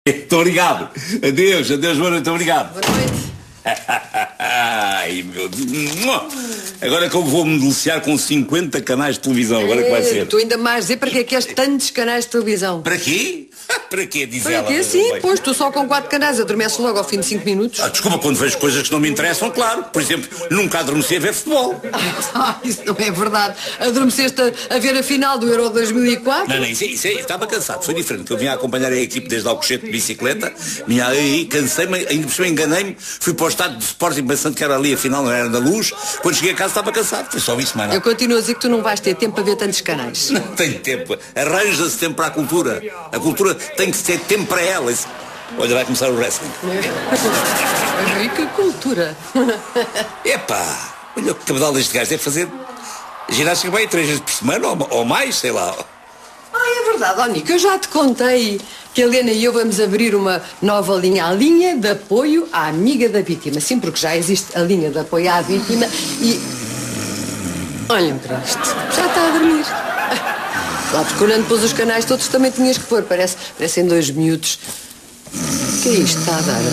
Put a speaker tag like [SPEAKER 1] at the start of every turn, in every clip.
[SPEAKER 1] Muito obrigado. Adeus, boa noite, obrigado.
[SPEAKER 2] Boa noite.
[SPEAKER 1] Ai, meu Deus. Agora que eu vou-me deliciar com 50 canais de televisão, agora que vai ser.
[SPEAKER 2] Tu ainda mais dizer para que é que és tantos canais de televisão?
[SPEAKER 1] Para quê? Para quê, diz
[SPEAKER 2] Para
[SPEAKER 1] ela?
[SPEAKER 2] quê? Sim, pois tu só com 4 canais adormeces logo ao fim de 5 minutos.
[SPEAKER 1] Desculpa, quando vejo coisas que não me interessam, claro. Por exemplo, nunca adormeci a ver futebol.
[SPEAKER 2] Isso não é verdade. Adormeceste a ver a final do Euro 2004?
[SPEAKER 1] Não, isso estava cansado, foi diferente. Eu vinha a acompanhar a equipe desde Alcochete de bicicleta, vinha aí, cansei-me, ainda por cima enganei-me, fui para o estádio de Sporting pensando que era ali, afinal não era da Luz. Quando cheguei a casa estava cansado, foi só isso, mano.
[SPEAKER 2] Eu continuo a dizer que tu não vais ter tempo para ver tantos canais.
[SPEAKER 1] Não tenho tempo, arranja-se tempo para a cultura. A cultura tem que ter tempo para ela. Olha, vai começar o wrestling.
[SPEAKER 2] Que cultura.
[SPEAKER 1] Epá, olha o que cabedal deste gajo deve fazer ginástica bem 3 vezes por semana ou mais, sei lá.
[SPEAKER 2] É verdade, ó Nico, eu já te contei que a Helena e eu vamos abrir uma nova linha, a linha de apoio à amiga da vítima. Sim, porque já existe a linha de apoio à vítima e... Olhem para isto, já está a dormir. Lá procurando depois os canais todos também tinhas que pôr, parecem 2 miúdos. O que é isto que está a dar?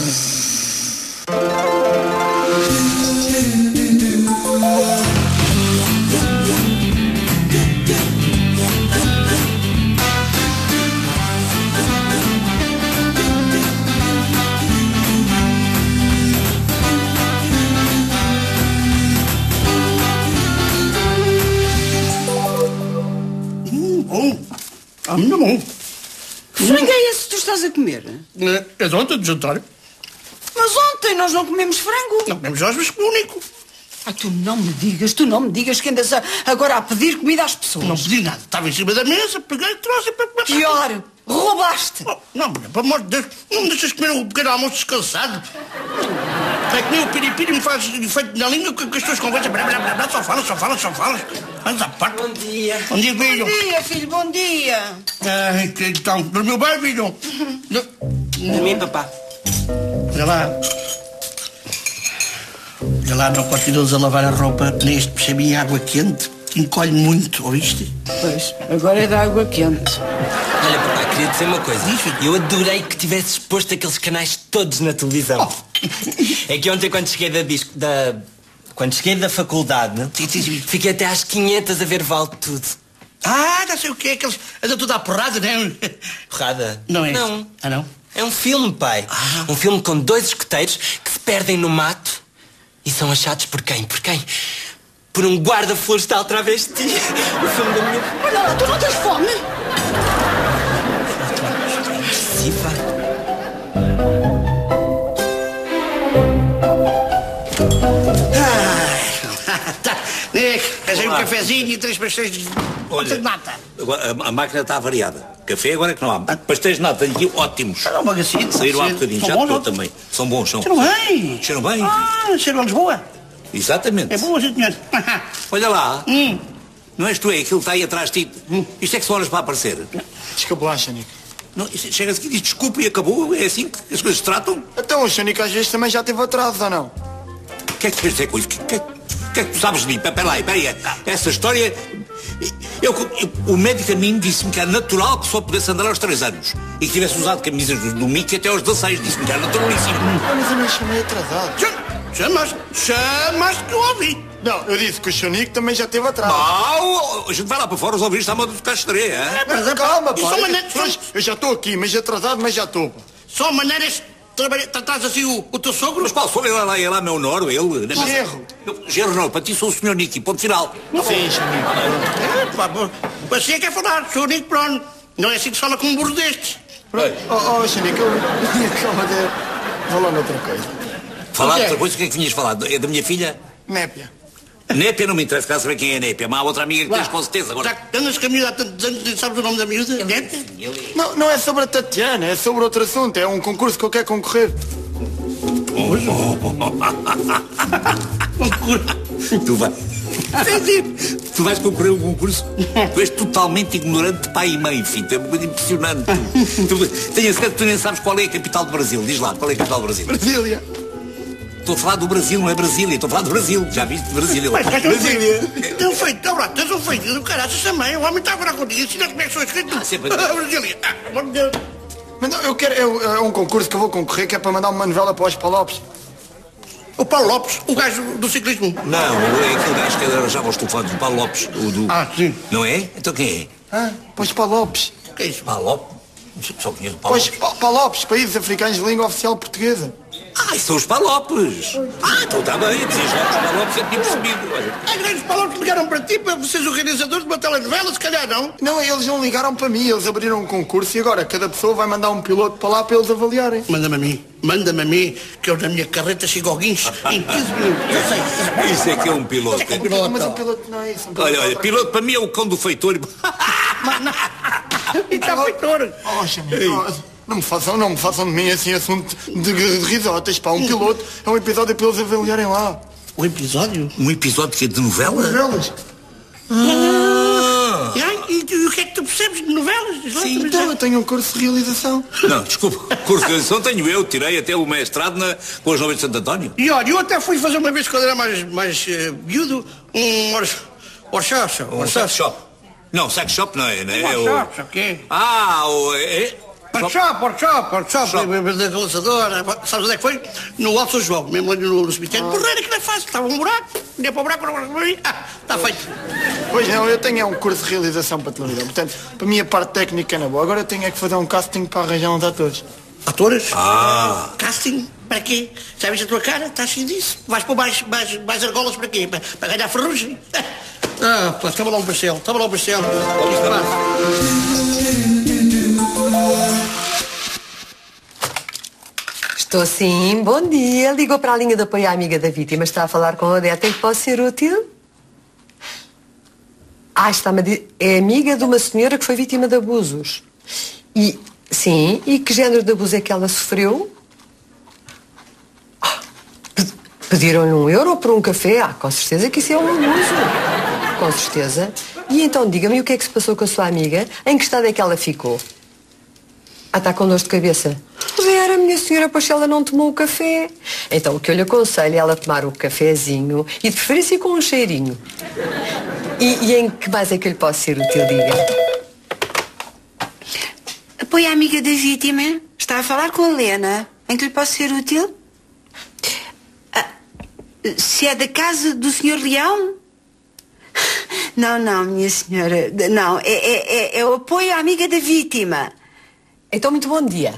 [SPEAKER 3] Bom. Muito bom.
[SPEAKER 4] Que frango é esse que tu estás a comer?
[SPEAKER 3] É de ontem, de jantar.
[SPEAKER 4] Mas ontem nós não comemos frango.
[SPEAKER 3] Não comemos hoje, mas único.
[SPEAKER 4] Ah, tu não me digas que andas agora a pedir comida às pessoas.
[SPEAKER 3] Não pedi nada. Estava em cima da mesa, peguei e trouxe para...
[SPEAKER 4] Pior, roubaste.
[SPEAKER 3] Oh, não, mulher, pelo amor de Deus, não me deixas comer um pequeno almoço descansado. É que nem o piripiri me faz efeito na língua que as pessoas conversam. Só falas. Andas à parte.
[SPEAKER 4] Bom dia.
[SPEAKER 3] Bom dia, filho.
[SPEAKER 4] Bom dia, filho, bom dia.
[SPEAKER 3] Ai, que então, dormiu bem, filho?
[SPEAKER 4] Dormi, papá.
[SPEAKER 3] Olha lá. Olha lá, não podes ir a lavar a roupa neste puxaminho água quente. Encolhe muito, ouviste?
[SPEAKER 4] Pois, agora é da água quente.
[SPEAKER 5] Olha, papá, queria dizer uma coisa. Eu adorei que tivesses posto aqueles canais todos na televisão. É que ontem, quando cheguei Quando cheguei da faculdade, fiquei até às 500 a ver Vale Tudo.
[SPEAKER 3] Ah, não sei o que é, aqueles... Anda tudo à porrada, não é?
[SPEAKER 5] Porrada?
[SPEAKER 3] Não é?
[SPEAKER 5] Não.
[SPEAKER 3] Ah, não?
[SPEAKER 5] É um filme, pai. Um filme com 2 escoteiros que se perdem no mato e são achados por quem? Por quem? Por um guarda florestal travesti. O filme da minha...
[SPEAKER 4] Olha lá, tu não tens fome?
[SPEAKER 5] Sim, pai.
[SPEAKER 3] Tá. Queres aí um cafezinho e 3 pastéis de...
[SPEAKER 1] Olha,
[SPEAKER 3] de nata.
[SPEAKER 1] agora, a máquina está variada. Café agora é que não há. Pastéis de nata aqui ótimos.
[SPEAKER 3] Não, bagacito.
[SPEAKER 1] Saíram há bocadinho, já estou também. São bons, são.
[SPEAKER 3] Cheiram bem.
[SPEAKER 1] Cheiram bem.
[SPEAKER 3] Ah, cheiram a Lisboa.
[SPEAKER 1] Exatamente.
[SPEAKER 3] É boa, sim, senhor.
[SPEAKER 1] Olha lá. Não és tu, é aquilo que está aí atrás de ti. Isto é que são horas para aparecer.
[SPEAKER 6] Desculpa, Xanico.
[SPEAKER 1] Não, chega-se aqui e diz desculpa e acabou. É assim que as coisas se tratam.
[SPEAKER 6] Então o Xanico às vezes também já teve atraso, ou não?
[SPEAKER 1] O que é que tu queres dizer com isso? O que é que tu sabes de mim? Espera aí. Essa história... o médico a mim disse-me que era natural que só pudesse andar aos 3 anos. E que tivesse usado camisas do Mickey até aos 16. Disse-me que era naturalíssimo.
[SPEAKER 6] Mas eu não chamei atrasado.
[SPEAKER 3] Chamaste que eu ouvi.
[SPEAKER 6] Não, eu disse que o Xanico também já teve atraso.
[SPEAKER 1] Não, a gente vai lá para fora, os ouvintes estão a ficar estreia, hein?
[SPEAKER 6] Mas calma, pá.
[SPEAKER 3] São
[SPEAKER 6] Eu já estou aqui, mas atrasado, mas já estou.
[SPEAKER 3] Só maneiras de tratar assim o teu sogro?
[SPEAKER 1] Mas qual sogro? Ele é lá meu noro, ele...
[SPEAKER 6] Gerro.
[SPEAKER 1] Gerro não, para ti sou o senhor Nicky, ponto final.
[SPEAKER 6] Sim, Xanico.
[SPEAKER 3] Você é que quer falar, sou o Nico Pronto. Não é assim que se fala com um burro destes.
[SPEAKER 6] Oh, Xanico, calma, vou lá noutra coisa.
[SPEAKER 1] Falar outra coisa, o que é que vinhas falar? É da minha filha?
[SPEAKER 6] Népia.
[SPEAKER 1] Népia não me interessa, quero saber quem é a Népia, mas há outra amiga que tens com certeza agora.
[SPEAKER 3] Já que andas com a miúda há tantos anos, nem sabes o nome da miúda? Népia?
[SPEAKER 6] Não é sobre a Tatiana, é sobre outro assunto. É um concurso que eu quero concorrer.
[SPEAKER 1] Tu vais concorrer a um concurso? Tu és totalmente ignorante de pai e mãe, filho. É uma coisa impressionante. Tenho a certeza que tu nem sabes qual é a capital do Brasil. Diz lá, qual é a capital do Brasil?
[SPEAKER 6] Brasília.
[SPEAKER 1] Estou a falar do Brasil, não é Brasília. Estou a falar do Brasil. Já viste Brasília?
[SPEAKER 3] Brasília. Tens um feito, tens um feito do caraças também. O homem está agora contigo. Ensina como é que sou escrito.
[SPEAKER 1] Sempre.
[SPEAKER 3] Brasília. Amor de Deus.
[SPEAKER 6] Mas não, eu quero... É um concurso que eu vou concorrer que é para mandar uma novela para o Oscar Lopes.
[SPEAKER 3] O Paulo Lopes, o gajo do ciclismo.
[SPEAKER 1] Não, é aquele gajo que arranjava os telefones, o Paulo Lopes. O do...
[SPEAKER 3] Ah, sim.
[SPEAKER 1] Não é? Então quem é?
[SPEAKER 6] Para o Oscar Lopes.
[SPEAKER 3] O que é isso?
[SPEAKER 1] Paulo Lopes? Só conheço o Paulo Lopes.
[SPEAKER 6] Para Lopes, Países Africanos de Língua Oficial Portuguesa.
[SPEAKER 1] Ah, isso são os Palopes. Ah, então está bem, dizias logo os Palopes, eu tinha percebido. Olha.
[SPEAKER 3] As grandes palavras que ligaram para ti, para vocês organizadores de uma telenovela, se calhar não.
[SPEAKER 6] Não, eles não ligaram para mim, eles abriram um concurso e agora cada pessoa vai mandar um piloto para lá para eles avaliarem.
[SPEAKER 3] Manda-me a mim, que eu na minha carreta chego ao guincho em 15 minutos. Eu sei.
[SPEAKER 1] Isso é que é um piloto.
[SPEAKER 3] É um piloto.
[SPEAKER 6] Mas um piloto não é isso. Um piloto
[SPEAKER 1] Olha, piloto para mim é o cão do feitor.
[SPEAKER 3] E está feitor.
[SPEAKER 6] Não me façam de mim assim assunto de risotas, pá. Um piloto é um episódio para eles avaliarem lá.
[SPEAKER 3] O episódio?
[SPEAKER 1] Um episódio que é de novela?
[SPEAKER 6] Novelas?
[SPEAKER 3] E o que é que tu percebes de novelas?
[SPEAKER 6] Sim, então eu tenho um curso de realização.
[SPEAKER 1] Não, desculpa, curso de realização tenho eu, tirei até o mestrado com as novelas de Santo António.
[SPEAKER 3] E olha, eu até fui fazer uma vez, quando era mais miúdo, um workshop.
[SPEAKER 1] Um sex shop. Não, sex shop não é, né?
[SPEAKER 3] Workshop, o quê?
[SPEAKER 1] Ah,
[SPEAKER 3] Workshop, da realizadora. Sabes onde é que foi? No Alto São João, mesmo ali no cemitério. Porreira, que não é fácil, estava um buraco, ia para o buraco, está feito.
[SPEAKER 6] Pois não, eu tenho um curso de realização para televisão. Portanto, para mim a parte técnica é na boa. Agora eu tenho é que fazer um casting para arranjar uns atores.
[SPEAKER 3] Atores?
[SPEAKER 1] Ah.
[SPEAKER 3] Casting? Para quê? Sabes a tua cara? Estás cheio disso? Vais pôr mais argolas para quê? Para ganhar ferrugem? Ah, pá, toma lá um pastel.
[SPEAKER 2] Estou sim, bom dia. Ligou para a linha de apoio à amiga da vítima. Está a falar com a Odete, em que posso ser útil? Ah, está-me a dizer... É amiga de uma senhora que foi vítima de abusos. E, sim, e que género de abuso é que ela sofreu? Pediram-lhe €1 por um café? Ah, com certeza que isso é um abuso. Com certeza. E então, diga-me, o que é que se passou com a sua amiga? Em que estado é que ela ficou? Ah, está com dor de cabeça? Vera, minha senhora, pois ela não tomou o café. Então, o que eu lhe aconselho é ela tomar o cafezinho e de preferência com um cheirinho. E em que mais é que eu lhe posso ser útil, diga?
[SPEAKER 4] Apoio à amiga da vítima. Está a falar com a Helena. Em que lhe posso ser útil? Se é da casa do Sr. Leão? Não, minha senhora. Não, é o apoio à amiga da vítima.
[SPEAKER 2] Então, muito bom dia.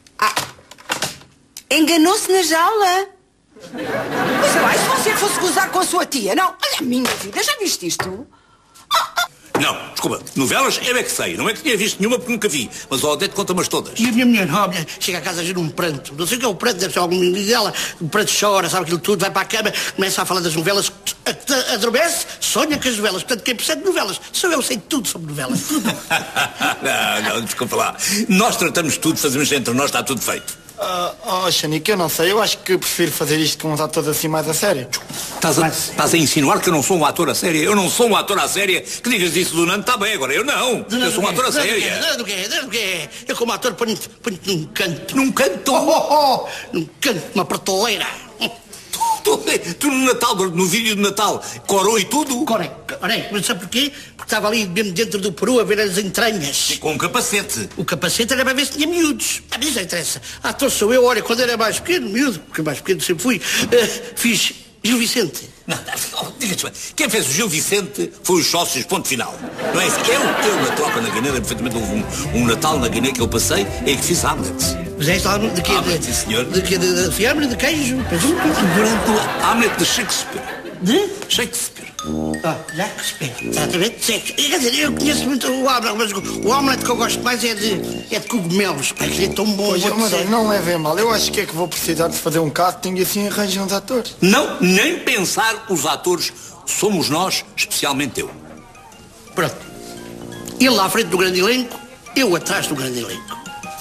[SPEAKER 4] Enganou-se na jaula? Pois lá, se você fosse gozar com a sua tia, não? Olha a minha vida, já viste isto?
[SPEAKER 1] Não, desculpa, novelas eu é que sei, não é que tinha visto nenhuma porque nunca vi, mas o Odete conta-mas todas.
[SPEAKER 3] E a minha mulher, olha, chega a casa a ver um pranto. Não sei o que é o pranto, deve ser algum menino dela. O pranto chora, sabe aquilo tudo, vai para a cama, começa a falar das novelas, adormece, sonha com as novelas. Portanto, quem percebe de novelas? Sou eu, sei tudo sobre novelas, tudo.
[SPEAKER 1] não, desculpa lá. Nós tratamos tudo, fazemos entre nós, está tudo feito.
[SPEAKER 6] Xanique, eu não sei, eu acho que prefiro fazer isto com uns atores assim mais a sério.
[SPEAKER 1] Estás a insinuar que eu não sou um ator a sério? Eu não sou um ator a sério? Que digas isso do Nando, está bem, agora eu não. Eu sou um ator a sério.
[SPEAKER 3] Do quê? Eu como ator ponho-te num canto.
[SPEAKER 1] Num canto?
[SPEAKER 3] Num canto, uma prateleira.
[SPEAKER 1] Tu no Natal, no vídeo de Natal, corou e tudo?
[SPEAKER 3] Corei, mas sabe porquê? Porque estava ali mesmo dentro do peru a ver as entranhas.
[SPEAKER 1] E com um capacete.
[SPEAKER 3] O capacete era para ver se tinha miúdos. A mim já interessa. Ator sou eu, olha, quando era mais pequeno, miúdo, porque mais pequeno sempre fui, fiz Gil Vicente.
[SPEAKER 1] Não, diga-te bem, quem fez o Gil Vicente foi os sócios, ponto final. Não é isso? Eu na tropa na Guiné, perfeitamente houve um Natal na Guiné que eu passei, é que fiz Hamlet.
[SPEAKER 3] Fizeste Hamlet de quê?
[SPEAKER 1] Hamlet, sim, senhor.
[SPEAKER 3] De quê? De fiambre, de queijo?
[SPEAKER 1] Durante o Hamlet de Shakespeare.
[SPEAKER 3] De?
[SPEAKER 1] Shakespeare.
[SPEAKER 3] Shakespeare. Quer dizer, eu conheço muito o Hamlet, mas o Hamlet que eu gosto mais é de cogumelos. Porque é tão bom.
[SPEAKER 6] Pois, mas não levem mal, eu acho que é que vou precisar de fazer um casting e assim arranjo uns atores.
[SPEAKER 1] Não, nem pensar, os atores somos nós, especialmente eu.
[SPEAKER 3] Pronto. Ele lá à frente do grande elenco, eu atrás do grande elenco.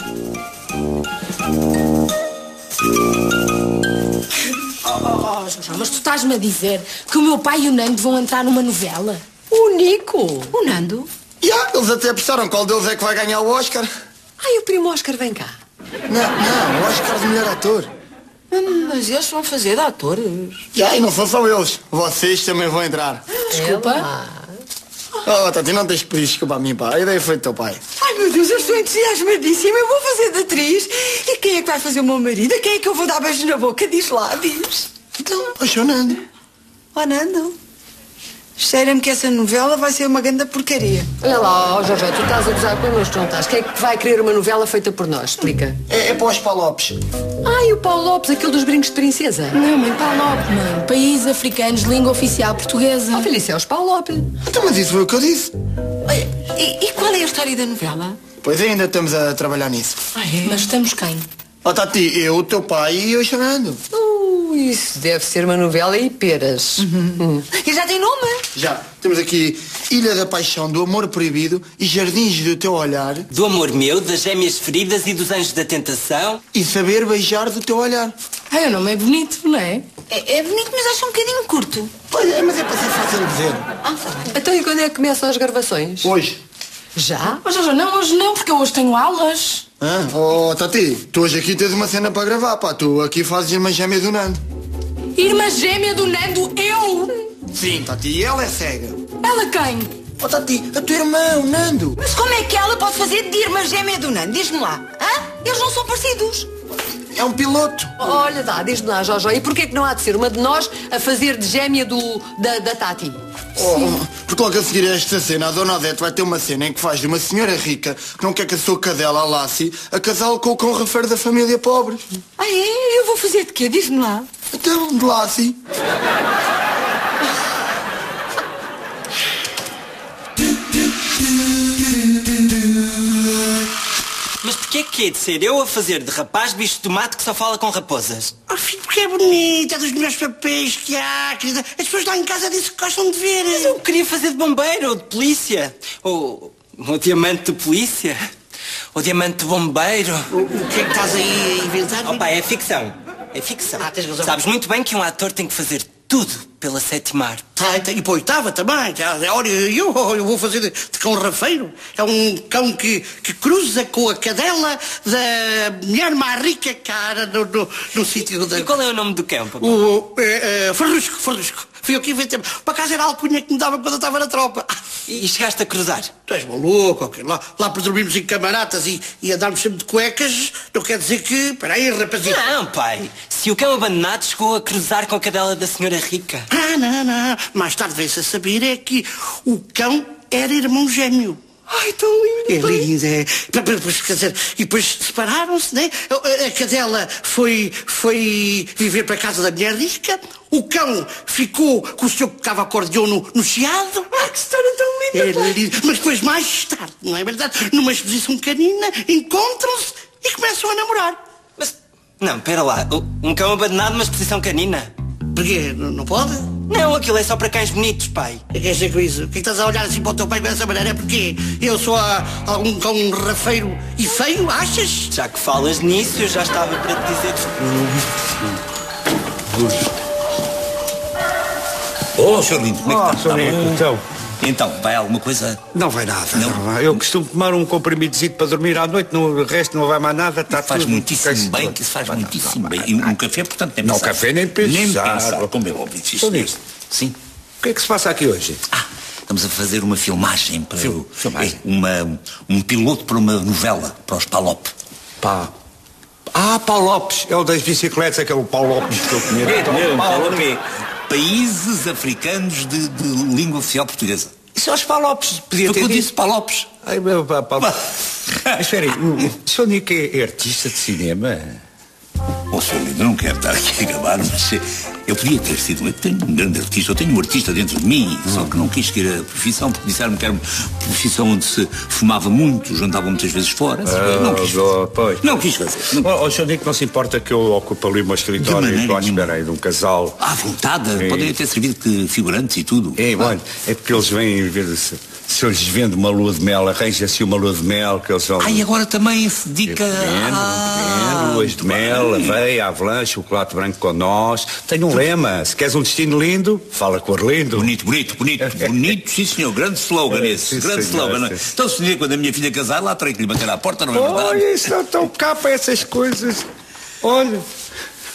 [SPEAKER 7] Mas tu estás-me a dizer que o meu pai e o Nando vão entrar numa novela?
[SPEAKER 2] O Nico?
[SPEAKER 4] O Nando?
[SPEAKER 6] Eles até apostaram qual deles é que vai ganhar o Oscar.
[SPEAKER 2] Ai, o primo Oscar vem cá.
[SPEAKER 6] Não, o Oscar de melhor ator.
[SPEAKER 4] Mas eles vão fazer de atores.
[SPEAKER 6] E não são só eles, vocês também vão entrar.
[SPEAKER 7] Desculpa.
[SPEAKER 6] Tati, não tens que pedir desculpa a mim, pá. A ideia foi do teu pai.
[SPEAKER 4] Ai, meu Deus, eu estou entusiasmadíssima. Eu vou fazer de atriz. E quem é que vai fazer o meu marido? A quem é que eu vou dar beijo na boca? Diz lá, diz.
[SPEAKER 3] Então, o Nando.
[SPEAKER 4] Oh, Nando. Cheira-me que essa novela vai ser uma grande porcaria.
[SPEAKER 2] Olha lá, ó Jorge, tu estás a gozar connosco, não estás? Quem é que vai querer uma novela feita por nós? Explica.
[SPEAKER 3] É para os Palopes.
[SPEAKER 2] Ai, o Paulo Lopes, aquele dos brincos de princesa.
[SPEAKER 7] Não, mãe, Palop, mãe. Países africanos, língua oficial portuguesa.
[SPEAKER 2] Oh, filho, isso é os Paulo Lopes.
[SPEAKER 6] Então, mas isso foi o que eu disse.
[SPEAKER 4] Olha, e qual é a história da novela?
[SPEAKER 6] Pois ainda estamos a trabalhar nisso.
[SPEAKER 7] Mas estamos quem?
[SPEAKER 6] Ó, Tati, eu, o teu pai e eu chorando.
[SPEAKER 2] Isso deve ser uma novela e peras.
[SPEAKER 4] E já tem nome?
[SPEAKER 6] Já. Temos aqui Ilha da Paixão, do Amor Proibido e Jardins do Teu Olhar.
[SPEAKER 5] Do amor meu, das gêmeas feridas e dos anjos da tentação.
[SPEAKER 6] E Saber Beijar do Teu Olhar.
[SPEAKER 7] Ai, o nome é bonito, não é?
[SPEAKER 4] É bonito, mas acho um bocadinho curto.
[SPEAKER 6] Pois é, mas é para ser fácil de dizer.
[SPEAKER 2] Então, e quando é que começam as gravações?
[SPEAKER 6] Hoje.
[SPEAKER 2] Já?
[SPEAKER 7] Mas não, hoje não, porque eu hoje tenho aulas.
[SPEAKER 6] Oh, Tati, tu hoje aqui tens uma cena para gravar, pá. Tu aqui fazes Irmã Gêmea do Nando.
[SPEAKER 7] Irmã gêmea do Nando, eu?
[SPEAKER 6] Sim, Tati, e ela é cega.
[SPEAKER 7] Ela quem?
[SPEAKER 6] Oh, Tati, a tua irmã, o Nando.
[SPEAKER 4] Mas como é que ela pode fazer de irmã gêmea do Nando? Diz-me lá. Hã? Eles não são parecidos.
[SPEAKER 6] É um piloto.
[SPEAKER 2] Olha, diz-me lá, Jojo, e porquê que não há de ser uma de nós a fazer de gêmea da Tati?
[SPEAKER 6] Oh, porque logo a seguir a esta cena, a Dona Odete vai ter uma cena em que faz de uma senhora rica que não quer que a sua cadela, a Lassie, a casá-lo com o cão refeiro da família pobre.
[SPEAKER 4] Ah, é? Eu vou fazer de quê? Diz-me lá.
[SPEAKER 6] Então, de Lassie.
[SPEAKER 5] Mas porquê que é de ser eu a fazer de rapaz bicho de tomate que só fala com raposas?
[SPEAKER 3] Oh, filho, porque é bonito, é dos melhores papéis que há, querida. As pessoas lá em casa dizem que gostam de ver.
[SPEAKER 5] Mas eu queria fazer de bombeiro ou de polícia. Ou diamante de polícia. Ou diamante de bombeiro.
[SPEAKER 3] O que é que estás aí a inventar?
[SPEAKER 5] Oh, pá, é ficção. É ficção.
[SPEAKER 3] Ah, tens razão.
[SPEAKER 5] Sabes muito bem que um ator tem que fazer tudo pela sétima arte.
[SPEAKER 3] E para a oitava também. Olha, eu vou fazer de cão rafeiro. É um cão que cruza com a cadela da mulher mais rica cara no sítio da...
[SPEAKER 5] E qual é o nome do cão, papai?
[SPEAKER 3] Farrusco. Fui eu que inventei. Para casa era a alcunha que me dava quando eu estava na tropa.
[SPEAKER 5] E chegaste a cruzar?
[SPEAKER 3] Tu és maluco, ok? Lá por dormirmos em camaradas e andarmos sempre de cuecas, não quer dizer que... Espera aí, rapazinho.
[SPEAKER 5] Não, pai. Se o cão abandonado chegou a cruzar com a cadela da senhora rica.
[SPEAKER 3] Não. Mais tarde veio-se a saber é que o cão era irmão gêmeo.
[SPEAKER 4] Ai, tão lindo.
[SPEAKER 3] É lindo, é. Quer dizer, e depois separaram-se, né? A cadela foi viver para a casa da mulher rica. O cão ficou com o senhor que tocava acordeão no chiado.
[SPEAKER 4] Ah, que história tão linda.
[SPEAKER 3] Era lindo. Mas depois, mais tarde, não é verdade? Numa exposição canina, encontram-se e começam a namorar.
[SPEAKER 5] Mas, não, pera lá. Um cão abandonado numa exposição canina?
[SPEAKER 3] Porquê? Não pode?
[SPEAKER 5] Não, aquilo é só para cães bonitos, pai.
[SPEAKER 3] O que quer dizer com isso? O que estás a olhar assim para o teu pai dessa maneira? É porque eu sou um cão rafeiro e feio, achas?
[SPEAKER 5] Já que falas nisso, eu já estava para te dizer...
[SPEAKER 1] Oh, senhor lindo, como é que está?
[SPEAKER 8] Sr. Nico,
[SPEAKER 1] Então, vai alguma coisa?
[SPEAKER 8] não vai nada.
[SPEAKER 1] Não?
[SPEAKER 8] Não. Eu costumo tomar um comprimidozito para dormir à noite, o resto não vai mais nada. Está
[SPEAKER 1] Faz
[SPEAKER 8] tudo.
[SPEAKER 1] muitíssimo bem, que isso faz muitíssimo bem. E um café, portanto, nem
[SPEAKER 8] Não,
[SPEAKER 1] pensar.
[SPEAKER 8] café nem pensar.
[SPEAKER 1] Nem pensar, como é óbvio.
[SPEAKER 8] Sr. Nico,
[SPEAKER 1] Sim.
[SPEAKER 8] o que é que se passa aqui hoje?
[SPEAKER 1] Estamos a fazer uma filmagem para...
[SPEAKER 8] Filmagem?
[SPEAKER 1] Um piloto para uma novela, para os Palop.
[SPEAKER 8] Paulo Lopes, é o das bicicletas, aquele Paulo Lopes que eu conheço.
[SPEAKER 1] Palop é Países Africanos de língua oficial portuguesa.
[SPEAKER 8] Isso é os Paulo Lopes, podia
[SPEAKER 1] Foi
[SPEAKER 8] ter
[SPEAKER 1] o que eu
[SPEAKER 8] dito.
[SPEAKER 1] disse, Palopes.
[SPEAKER 8] Ai, meu Paulo. Mas espera aí, o Sr. Nico é artista de cinema?
[SPEAKER 1] Oh, senhor lindo, eu não quero estar aqui a gabar, mas eu podia ter sido. Eu tenho um grande artista, eu tenho um artista dentro de mim, só que não quis seguir a profissão, porque disseram-me que era uma profissão onde se fumava muito, jantavam muitas vezes fora. Não quis fazer.
[SPEAKER 8] Pois.
[SPEAKER 1] Não quis fazer.
[SPEAKER 8] O Sr. Nico, não se importa que eu ocupe ali uma escritório e estou à espera aí de um casal.
[SPEAKER 1] À vontade, podem ter servido de figurantes e tudo.
[SPEAKER 8] É porque eles vêm ver se eu lhes vendo uma lua de mel, arranja-se uma lua de mel que eles vão...
[SPEAKER 1] E agora também se dedica
[SPEAKER 8] Vendo, luas de mel, aveia, avelã, chocolate branco com nós. Tenho um lema, se queres um destino lindo, fala com Orlindo.
[SPEAKER 1] Bonito, sim senhor, grande slogan esse, grande slogan. Então se dizer quando a minha filha casar, lá terei que lhe bater à porta, não é verdade?
[SPEAKER 8] Olha, isso não estão cá para essas coisas. Olha,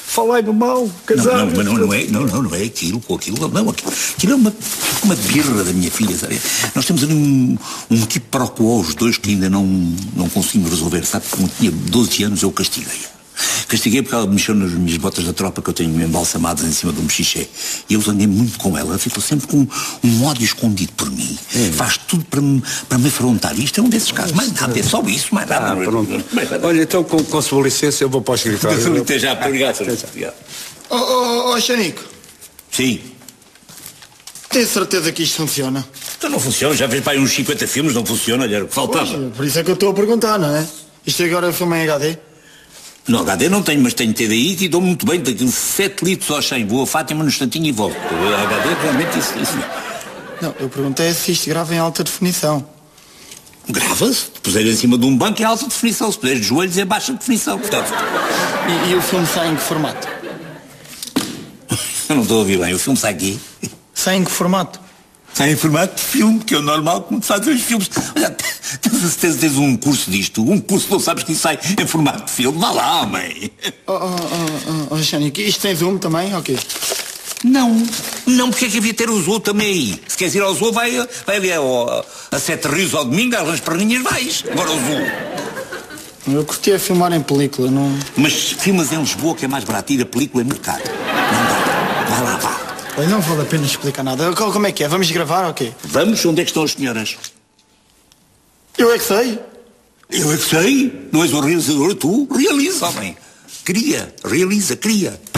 [SPEAKER 8] Falei-me mal, casar.
[SPEAKER 1] Não é aquilo, com aquilo, não, aquilo é uma birra da minha filha, sabe? Nós temos ali um tipo para os dois que ainda não conseguimos resolver, sabe? Como tinha 12 anos eu Castiguei porque ela mexeu nas minhas botas da tropa que eu tenho embalsamadas em cima de um mexiché. E eu zanguei muito com ela. Ela ficou sempre com um ódio escondido por mim. Faz tudo para me afrontar. Isto é um desses casos. Mais nada, é só isso, mais nada.
[SPEAKER 8] Pronto. Olha, então, com sua licença, eu vou para o escritório.
[SPEAKER 1] Até já, obrigado.
[SPEAKER 6] Xanico.
[SPEAKER 1] Sim.
[SPEAKER 6] Tenho certeza que isto funciona?
[SPEAKER 1] Então não funciona. Já fez para aí uns 50 filmes, não funciona. Olha, o que faltava.
[SPEAKER 6] Poxa, por isso é que eu estou a perguntar, não é? Isto agora é filme em HD?
[SPEAKER 1] No HD não tenho, mas tenho TDI e dou muito bem, daquilo 7 litros ao 100. Vou a Fátima no instantinho e volto. O HD realmente isso.
[SPEAKER 6] Não, eu perguntei se isto grava em alta definição.
[SPEAKER 1] Grava-se. Se puser em cima de um banco é alta definição. Se puser de joelhos é baixa definição. Portanto...
[SPEAKER 6] E o filme sai em que formato?
[SPEAKER 1] Eu não estou a ouvir bem. O filme sai aqui.
[SPEAKER 6] Sai em que formato?
[SPEAKER 1] Sai em formato de filme, que é o normal como se fazem os filmes. Olha, tens a certeza que tens um curso disto? Um curso não sabes que isso sai em formato de filme? Vá lá, mãe.
[SPEAKER 6] Xanico, isto tem zoom também? Ok.
[SPEAKER 1] Não, porque é que havia ter o zoo também aí? Se queres ir ao zoo, vai ali a Sete Rios ao domingo, às perninhas vais. Agora ao zoo.
[SPEAKER 6] Eu curtia filmar em película, não...
[SPEAKER 1] Mas filmas em Lisboa, que é mais barato, ir a película é muito caro. Não dá. Vai lá, vá.
[SPEAKER 6] Não vale a pena explicar nada. Como é que é? Vamos gravar ou quê?
[SPEAKER 1] Vamos? Onde é que estão as senhoras?
[SPEAKER 6] Eu é que sei.
[SPEAKER 1] Eu é que sei. Não és o realizador, tu? Realiza, homem. Cria.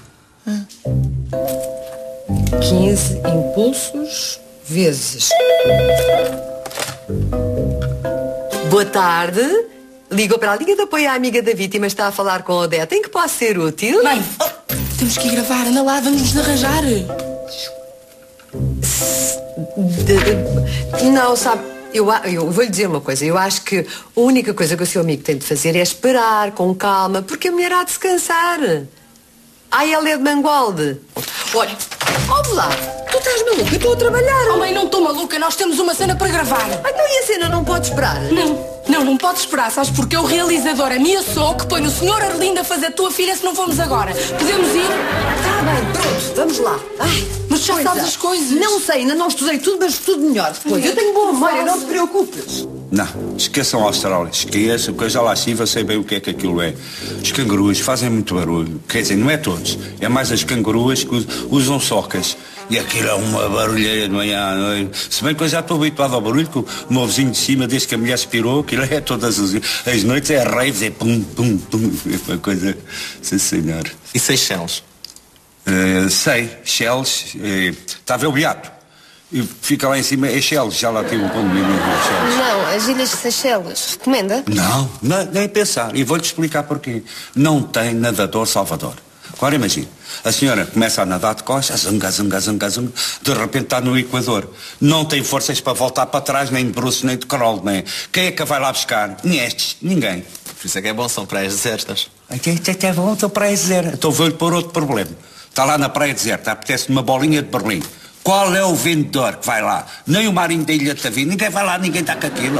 [SPEAKER 2] 15 impulsos vezes. Boa tarde. Ligou para a Liga de Apoio à Amiga da Vítima. Está a falar com a Odete. Em que posso ser útil?
[SPEAKER 7] Mãe, temos que ir gravar. Anda lá, vamos nos arranjar.
[SPEAKER 2] Não, sabe, eu vou-lhe dizer uma coisa. Eu acho que a única coisa que o seu amigo tem de fazer é esperar com calma, porque a mulher há de se cansar. Ela é de Mangualde. Olha, ouve lá. Tu estás maluca? Eu estou a trabalhar.
[SPEAKER 7] Oh, mãe, não estou maluca. Nós temos uma cena para gravar.
[SPEAKER 2] Então e a cena não pode esperar?
[SPEAKER 7] Não pode esperar. Sabes porque o realizador ameaçou que põe o Sr. Arlindo a fazer a tua filha se não formos agora. Podemos ir?
[SPEAKER 2] Está bem, pronto. Vamos lá.
[SPEAKER 7] Mas já sabes as coisas.
[SPEAKER 2] Não sei, ainda não estudei tudo, mas tudo melhor depois. Eu tenho boa memória, não te preocupes.
[SPEAKER 8] Não, esqueçam a Austrália. Esqueçam, que eu já lá estive, eu sei bem o que é que aquilo é. Os canguruas fazem muito barulho. Quer dizer, não é todos. É mais as canguruas que usam socas. E aquilo é uma barulheira de manhã à noite. Se bem que eu já estou habituado ao barulho, que o meu vizinho de cima, desde que a mulher expirou, aquilo é todas as noites, é raves, é pum, pum, pum. É uma coisa... Sim, senhor.
[SPEAKER 5] E Seychelles?
[SPEAKER 8] Sei, Seychelles. Está a ver o Beato? E fica lá em cima, é Seychelles. Já lá tem um condomínio de Seychelles.
[SPEAKER 9] Não, as Ilhas de Seychelles. Recomenda?
[SPEAKER 8] Não, nem pensar. E vou-lhe explicar porquê. Não tem nadador Salvador. Agora imagine, a senhora começa a nadar de costas, zanga, de repente está no Equador. Não tem forças para voltar para trás, nem de bruços, nem de crawl, nem. Quem é que a vai lá buscar? Ninguém.
[SPEAKER 5] Por isso é que é bom, são praias desertas.
[SPEAKER 8] Até bom, estou praia deserta. Então vou-lhe pôr outro problema. Está lá na praia deserta, apetece uma bolinha de Berlim. Qual é o vendedor que vai lá? Nem o Marinho da Ilha de Tavim. Ninguém vai lá, ninguém está com aquilo.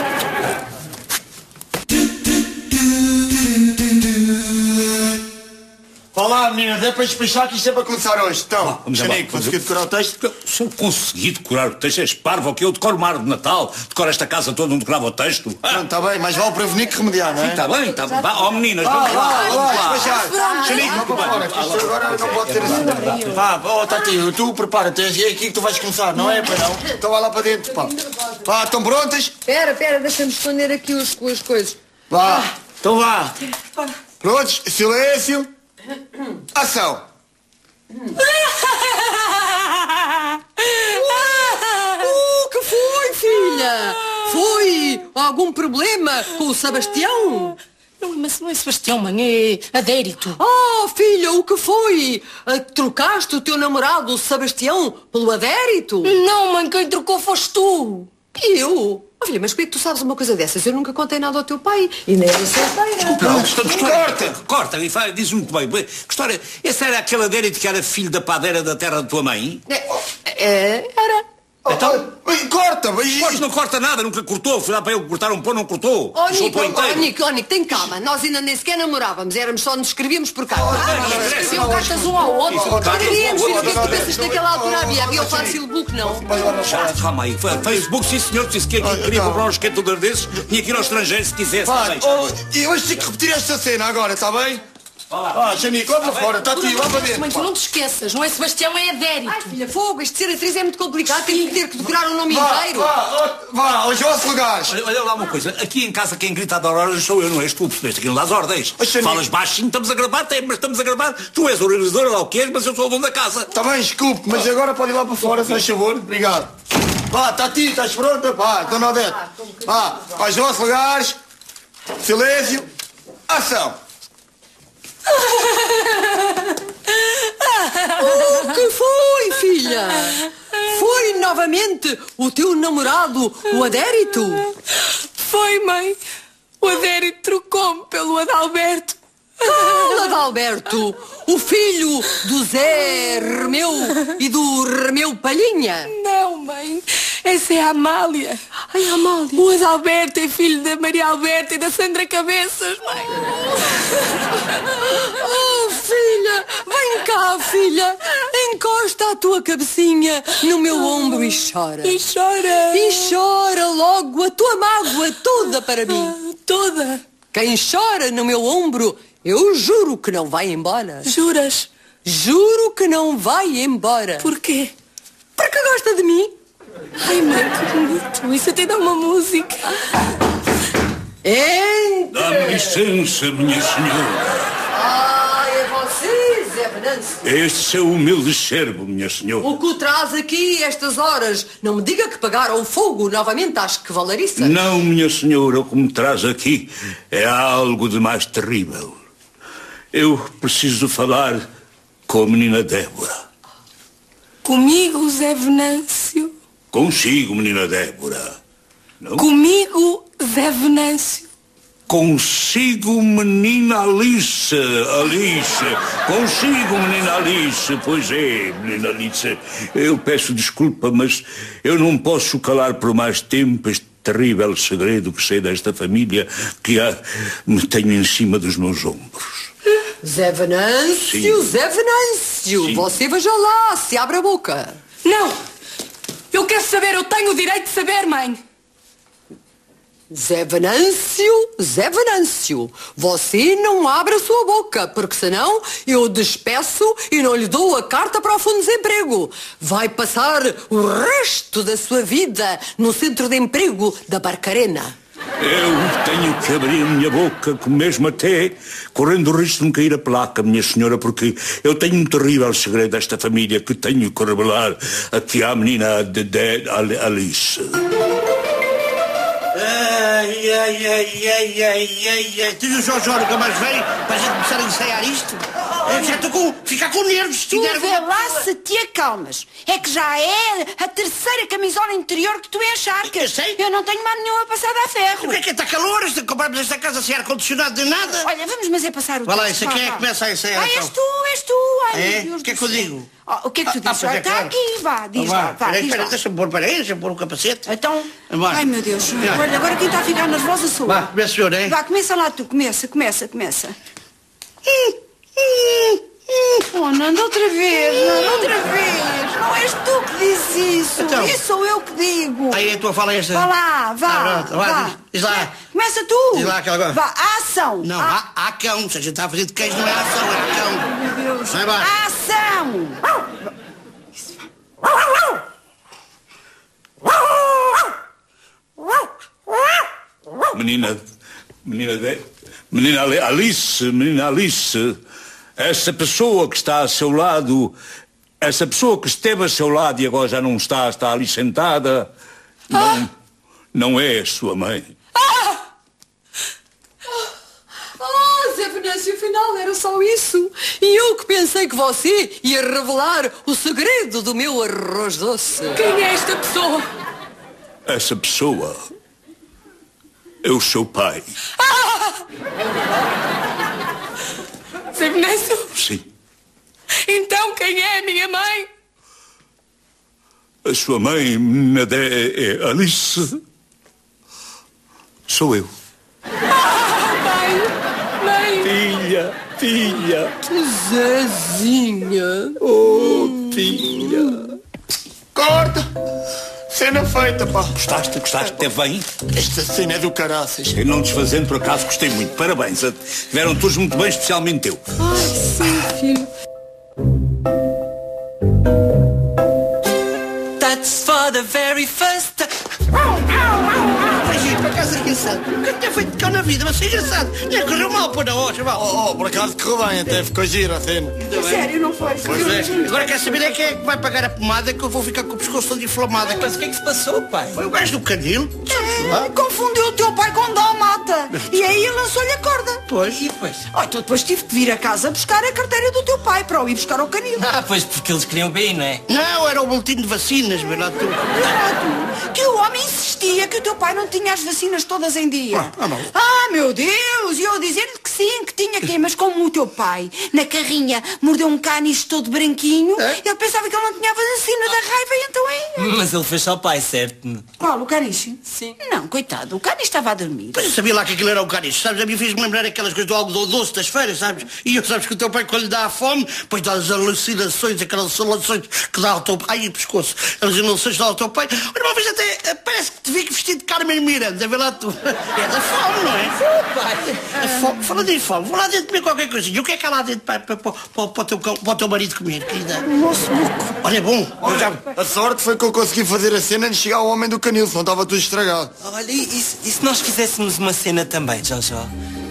[SPEAKER 6] Olá, meninas, é para despachar que isto é para começar hoje. Então, Xanico, conseguiu decorar o texto?
[SPEAKER 1] Se eu consegui decorar o texto, és parvo, ou que eu decoro uma árvore de Natal, decoro esta casa toda, não decorava o texto.
[SPEAKER 6] Não, está bem, mas vale prevenir que remediar, não é?
[SPEAKER 1] Está bem. Vá, meninas, vamos lá.
[SPEAKER 6] Despachar. Xanico, não para fora, que isto agora não pode ser assim. Vá, Tati, tu prepara-te, é aqui que tu vais começar, não é? Para não? Então vá lá para dentro, pá. Vá, estão prontas?
[SPEAKER 2] Espera, deixa-me esconder aqui as coisas.
[SPEAKER 6] Vá, então vá. Prontos? Silêncio. Ação!
[SPEAKER 2] Que foi, filha? Foi algum problema com o Sebastião?
[SPEAKER 7] Não, mas não é Sebastião, mãe, é Adérito.
[SPEAKER 2] Filha, o que foi? Trocaste o teu namorado, o Sebastião, pelo Adérito?
[SPEAKER 7] Não, mãe, quem trocou foste tu.
[SPEAKER 2] Eu? Filha, mas como é que tu sabes uma coisa dessas? Eu nunca contei nada ao teu pai e nem era solteira.
[SPEAKER 1] Corta, e diz muito bem. Que história? Essa era aquela Adérito que era filho da padeira da terra da tua mãe?
[SPEAKER 2] Era.
[SPEAKER 1] Então?
[SPEAKER 6] Corta!
[SPEAKER 1] Pois não corta nada, nunca cortou. Fui lá para ele cortar um pão, não cortou.
[SPEAKER 2] Nico, tem calma. Nós ainda nem sequer namorávamos. Só nos escrevíamos por carta.
[SPEAKER 7] Escreviam cartas um ao outro.
[SPEAKER 2] Escrevíamos, filho. Tu pensas que naquela altura havia o Facebook, não?
[SPEAKER 1] Calma aí. Facebook, sim senhor. Disse que queria comprar um esquentador desses. Tinha que ir ao estrangeiro se quisesse.
[SPEAKER 6] E hoje tenho que repetir esta cena agora, está bem? Xanico, vai para fora, está tudo, vai para dentro.
[SPEAKER 7] Mãe, tu não te esqueças, não é Sebastião, é Adérito.
[SPEAKER 2] Ai, filha, fogo, isto de ser atriz é muito complicado, tem que ter que decorar o nome inteiro.
[SPEAKER 6] Vá, hoje vou lugares.
[SPEAKER 1] Olha lá uma coisa, aqui em casa quem grita a dar horas sou eu, não és tu, percebeste? Aqui não dás ordens. Falas baixinho, estamos a gravar, mas estamos a gravar. Tu és o realizador, lá o que és, mas eu sou o dono da casa.
[SPEAKER 6] Está bem, desculpe, mas agora pode ir lá para fora, se faz favor. Obrigado. Vá, Tati, estás pronta? Vá, Dona Odete. Vá, aos vossos lugares. Silêncio. Ação.
[SPEAKER 2] O que foi, filha? Foi novamente o teu namorado, o Adérito?
[SPEAKER 7] Foi, mãe. O Adérito trocou-me pelo Adalberto.
[SPEAKER 2] Qual Adalberto? O filho do Zé Remeu e do Remeu Palhinha?
[SPEAKER 7] Não, mãe. Essa é a Amália.
[SPEAKER 2] Ai, Amália.
[SPEAKER 7] O Adalberto é filho da Maria Alberta e da Sandra Cabeças, mãe.
[SPEAKER 2] Oh, filha, vem cá, filha. Encosta a tua cabecinha no meu ombro e chora.
[SPEAKER 7] E chora.
[SPEAKER 2] E chora logo a tua mágoa toda para mim.
[SPEAKER 7] Toda.
[SPEAKER 2] Quem chora no meu ombro, eu juro que não vai embora.
[SPEAKER 7] Juras?
[SPEAKER 2] Juro que não vai embora.
[SPEAKER 7] Porquê?
[SPEAKER 2] Porque gosta de mim.
[SPEAKER 7] Ai, mãe, que bonito. Isso até dá uma música.
[SPEAKER 8] Dá-me licença, minha senhora.
[SPEAKER 2] É você, Zé Venâncio.
[SPEAKER 8] Este é o humilde servo, minha senhora.
[SPEAKER 2] O que o traz aqui estas horas? Não me diga que pagaram o fogo novamente às cavalariças.
[SPEAKER 8] Não, minha senhora, o que me traz aqui é algo de mais terrível. Eu preciso falar com a menina Débora.
[SPEAKER 7] Comigo, Zé Venâncio.
[SPEAKER 8] Consigo, menina Débora. Não?
[SPEAKER 7] Comigo, Zé Venâncio.
[SPEAKER 8] Consigo, menina Alice. Consigo, menina Alice. Pois é, menina Alice. Eu peço desculpa, mas eu não posso calar por mais tempo este terrível segredo que sei desta família que me tenho em cima dos meus ombros.
[SPEAKER 2] Zé Venâncio,
[SPEAKER 8] Sim.
[SPEAKER 2] Zé Venâncio.
[SPEAKER 8] Sim.
[SPEAKER 2] Você veja lá, se abre a boca.
[SPEAKER 7] Não. Eu quero saber, eu tenho o direito de saber, mãe.
[SPEAKER 2] Zé Venâncio, você não abre a sua boca, porque senão eu despeço e não lhe dou a carta para o Fundo de Desemprego. Vai passar o resto da sua vida no centro de emprego da Barcarena.
[SPEAKER 8] Eu tenho que abrir a minha boca, mesmo até correndo o risco de me cair a placa, minha senhora, porque eu tenho um terrível segredo desta família que tenho que revelar aqui à menina Alice.
[SPEAKER 3] Tu e o Jorge nunca mais veio para a gente começar a ensaiar isto? Eu já estou ficar com nervos.
[SPEAKER 4] Tu vê lá se te acalmas. É que já é a terceira camisola interior que tu encharcas.
[SPEAKER 3] Eu sei.
[SPEAKER 4] Eu não tenho mais nenhuma passada a ferro.
[SPEAKER 3] O que é que está calor? Compramos esta casa sem ar-condicionado de nada.
[SPEAKER 4] Olha, vamos mas é passar o
[SPEAKER 3] Vai lá,
[SPEAKER 4] tempo.
[SPEAKER 3] isso aqui é que começa a ensaiar.
[SPEAKER 4] És tu. Ai,
[SPEAKER 3] É?
[SPEAKER 4] meu Deus
[SPEAKER 3] O que é
[SPEAKER 4] do
[SPEAKER 3] que eu
[SPEAKER 4] céu.
[SPEAKER 3] digo?
[SPEAKER 4] O que é que tu dizes?
[SPEAKER 3] pois é,
[SPEAKER 4] Está
[SPEAKER 3] claro.
[SPEAKER 4] aqui, vá, diz lá, vá, diz lá.
[SPEAKER 3] Deixa-me pôr o capacete.
[SPEAKER 4] Então,
[SPEAKER 3] Vá.
[SPEAKER 4] ai meu Deus,
[SPEAKER 3] Vai.
[SPEAKER 4] olha, agora quem está a ficar nervosa sou eu.
[SPEAKER 3] Vá, começa o senhor, hein?
[SPEAKER 4] Vá, começa lá tu, começa. Oh, Nando, outra vez. Não és tu que dizes isso.
[SPEAKER 3] Então.
[SPEAKER 4] Isso sou eu que digo.
[SPEAKER 3] Aí a tua fala é esta.
[SPEAKER 4] Vá lá, vá.
[SPEAKER 3] Pronto, vá, diz lá.
[SPEAKER 4] Começa tu.
[SPEAKER 3] Diz lá aquela agora.
[SPEAKER 4] Vá, ação.
[SPEAKER 3] Não, há cão. Se a gente está a fazer de queijo, não é ação, é cão.
[SPEAKER 4] Meu Deus.
[SPEAKER 3] Vai, vai.
[SPEAKER 4] Ação.
[SPEAKER 8] Menina Alice, essa pessoa que está a seu lado, essa pessoa que esteve a seu lado e agora já não está ali sentada, não é a sua mãe.
[SPEAKER 2] Zé Venâncio, afinal era só isso. E eu que pensei que você ia revelar o segredo do meu arroz doce.
[SPEAKER 7] Quem é esta pessoa?
[SPEAKER 8] Essa pessoa é o seu pai.
[SPEAKER 7] Zé Venâncio?
[SPEAKER 8] Sim.
[SPEAKER 7] Então quem é a minha mãe?
[SPEAKER 1] A sua mãe, Nadé, é Alice. Sou eu. Filha.
[SPEAKER 2] Zezinha.
[SPEAKER 1] Oh, filha.
[SPEAKER 6] Corta! Cena feita, pá.
[SPEAKER 1] Gostaste? Até bem?
[SPEAKER 6] Esta cena é do caraças.
[SPEAKER 1] Eu não desfazendo, por acaso, gostei muito. Parabéns. Tiveram todos muito bem, especialmente eu.
[SPEAKER 2] Ai, sim, filho.
[SPEAKER 5] That's for the very first time.
[SPEAKER 3] Por acaso é engraçado. O que é que tem feito cá na vida? Mas é engraçado. Nem correu mal para na hoja, vá.
[SPEAKER 6] Por acaso correu bem, até ficou gira a cena.
[SPEAKER 4] Sério, não foi?
[SPEAKER 3] Pois é. Agora quer saber quem é que vai pagar a pomada que eu vou ficar com o pescoço todo inflamado.
[SPEAKER 5] Mas o que é que se passou, pai?
[SPEAKER 3] Foi o gajo do canil.
[SPEAKER 4] Confundiu o teu pai com Dalmata. E aí lançou-lhe a corda.
[SPEAKER 3] Pois.
[SPEAKER 5] E depois?
[SPEAKER 4] Oh, então depois tive de vir a casa buscar a carteira do teu pai para o ir buscar ao canil.
[SPEAKER 5] Pois porque eles queriam bem, não é?
[SPEAKER 3] Não, era o boletim de vacinas, vê lá tu.
[SPEAKER 4] Exato. Que o homem insistia que o teu pai não tinha as vacinas todas em dia.
[SPEAKER 3] Não.
[SPEAKER 4] Meu Deus! E eu dizer-lhe que sim, que tinha que, mas como o teu pai, na carrinha, mordeu um caniche todo branquinho, ele pensava que ele não tinha a vacina da raiva e então é...
[SPEAKER 5] Mas ele fez só pai, certo?
[SPEAKER 4] Qual, o caniche?
[SPEAKER 5] Sim.
[SPEAKER 4] Não, coitado, o caniche estava a dormir.
[SPEAKER 3] Pois eu sabia lá que aquilo era o caniche, sabes? A mim fez-me lembrar aquelas coisas do algodão doce das feiras, sabes? E eu sabes que o teu pai quando lhe dá a fome, depois dá as alucinações, aquelas alucinações que dá ao teu pai. Ai, pescoço. As alucinações que dá ao teu pai. Olha, uma vez até parece que te vi vestido de Carmen Miranda, vê lá tu. É da fome, não é? A fome. Falando em fome, vou lá dentro comer qualquer coisinha. O que é que há lá dentro para o teu marido comer, querida?
[SPEAKER 4] Moço louco.
[SPEAKER 3] Olha, é bom.
[SPEAKER 6] Olha, a sorte foi que eu consegui fazer a cena antes de chegar ao homem do canil, senão estava tudo estragado.
[SPEAKER 5] Olha, e se nós fizéssemos uma cena também, Jojo?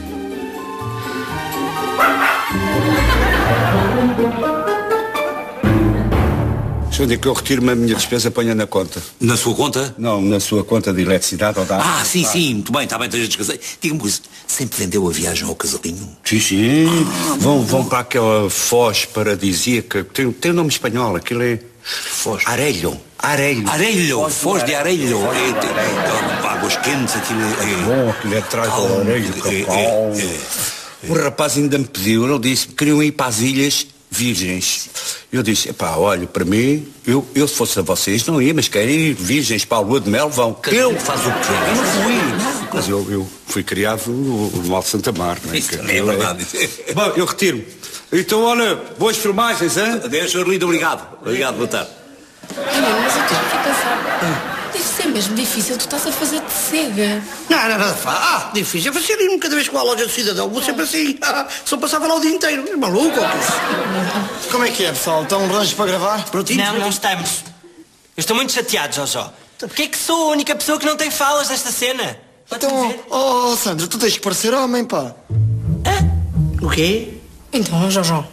[SPEAKER 8] Onde é que eu retiro-me a minha despesa, ponha na conta?
[SPEAKER 1] Na sua conta?
[SPEAKER 8] Não, na sua conta de eletricidade ou da água.
[SPEAKER 1] Sim, muito bem, está bem, esteja descansado. Diga-me uma coisa, sempre vendeu a viagem ao casalinho?
[SPEAKER 8] Sim. Vão para aquela Foz paradisíaca, tem um nome espanhol, aquilo é...
[SPEAKER 1] Foz.
[SPEAKER 8] Arelho.
[SPEAKER 1] Foz de Arelho. Águas quentes, aquilo é...
[SPEAKER 8] Bom, aquilo é atrás do Arelho, capão. O rapaz ainda me pediu, ele disse que queriam ir para as ilhas virgens. Eu disse, olha, para mim, eu se fosse a vocês não ia, mas querem ir virgens para a lua de mel, vão.
[SPEAKER 1] Eu faço o quê?
[SPEAKER 8] Eu não fui. Mas eu fui criado no Alto Santa Mar, não é?
[SPEAKER 1] Isso também é verdade.
[SPEAKER 8] Bom, eu retiro-me. Então, olha, boas filmagens, hein?
[SPEAKER 1] Adeus, Sr. Lindo, obrigado. Obrigado, boa tarde.
[SPEAKER 7] Olha, mas eu estou aqui a pensar. Deve ser mesmo difícil, tu estás a fazer de cega.
[SPEAKER 3] Não, difícil. Eu fazia ali cada vez com a loja do cidadão. Vou sempre assim. Só passava lá o dia inteiro. É maluco, ou quê?
[SPEAKER 6] Como é que é, pessoal? Estão ranjos para gravar?
[SPEAKER 3] Prontinho?
[SPEAKER 5] Não estamos. Eu estou muito chateado, Jojo. Porquê é que sou a única pessoa que não tem falas nesta cena?
[SPEAKER 6] Então, Sandra, tu tens que parecer homem, pá.
[SPEAKER 3] O quê?
[SPEAKER 7] Então, Jojo.